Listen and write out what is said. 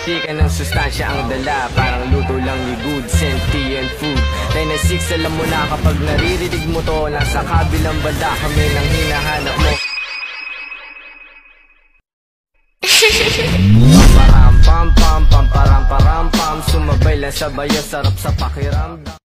Chika ng sustansya ang dala, parang luto lang ni good, sentient food. 996, alam mo na kapag naririnig mo to, nasa kabilang banda kami nang hinahanap mo. Pamparam pam pam, pamparam param pam, sumabay lang sabay, sarap sa pakiramdam.